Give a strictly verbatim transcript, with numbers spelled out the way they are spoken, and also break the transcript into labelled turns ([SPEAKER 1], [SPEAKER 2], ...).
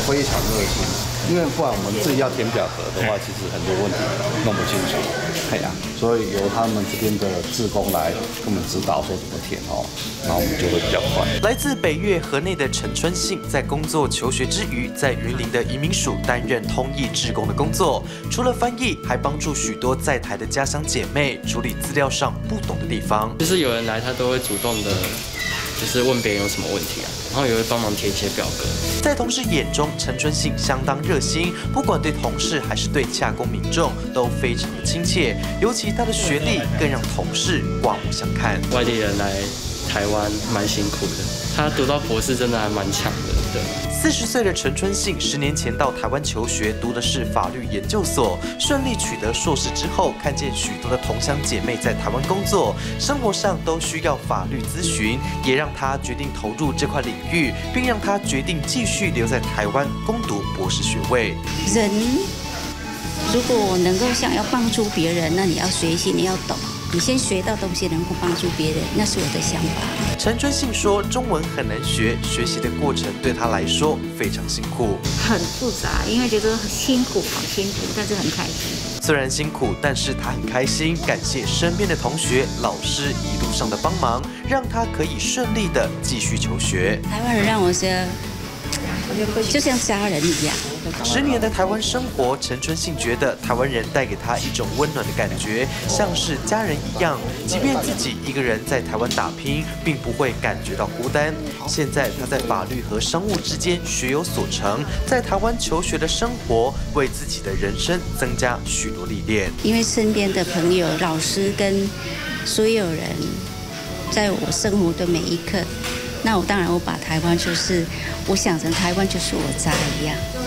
[SPEAKER 1] 非常热心，因为不然我们自己要填表格的话，其实很多问题弄不清楚。哎呀，所以由他们这边的志工来跟我们指导说怎么填哦，然后我们就会比较快。
[SPEAKER 2] 来自北越河内的陈春信，在工作求学之余，在云林的移民署担任通译志工的工作，除了翻译，还帮助许多在台的家乡姐妹处理资料上不懂的地方。
[SPEAKER 3] 就是有人来，他都会主动的，就是问别人有什么问题啊，然后也会帮忙填一些表格。
[SPEAKER 2] 在同事眼中，陈春信相当热心，不管对同事还是对洽公民众都非常的亲切。尤其他的学历更让同事刮目相看。
[SPEAKER 3] 外地人来台湾蛮辛苦的，他读到博士真的还蛮强的。对。
[SPEAKER 2] 四十岁的陈春信，十年前到台湾求学，读的是法律研究所，顺利取得硕士之后，看见许多的同乡姐妹在台湾工作，生活上都需要法律咨询，也让他决定投入这块领域，并让他决定继续留在台湾攻读博士学位。
[SPEAKER 4] 人如果能够想要帮助别人，那你要学习，你要懂。你先学到东西，能够帮助别人，那是我的想法。
[SPEAKER 2] 陈春信说，中文很难学，学习的过程对他来说非常辛苦，
[SPEAKER 5] 很复杂，因为觉得很辛苦，好辛苦，但是很开心。
[SPEAKER 2] 虽然辛苦，但是他很开心，感谢身边的同学、老师一路上的帮忙，让他可以顺利的继续求学。
[SPEAKER 4] 台湾人让我觉得就像家人一样。
[SPEAKER 2] 十年的台湾生活，陈春信觉得台湾人带给他一种温暖的感觉，像是家人一样。即便自己一个人在台湾打拼，并不会感觉到孤单。现在他在法律和商务之间学有所成，在台湾求学的生活，为自己的人生增加许多历练。
[SPEAKER 4] 因为身边的朋友、老师跟所有人，在我生活的每一刻，那我当然我把台湾就是，我想成台湾就是我家一样。